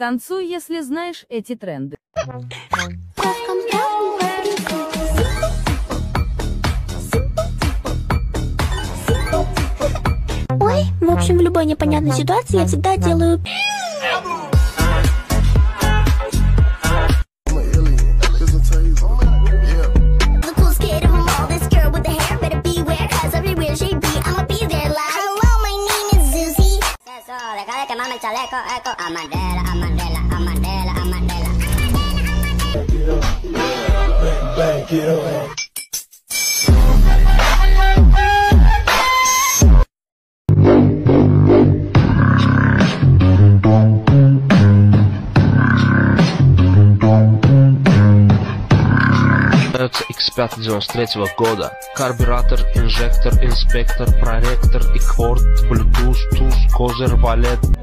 Танцуй, если знаешь эти тренды. Ой, в общем, в любой непонятной ситуации я всегда делаю... X5 93 года. Карбюратор, инжектор, инспектор, проректор, икорд, Bluetooth, туз, козырь, валет.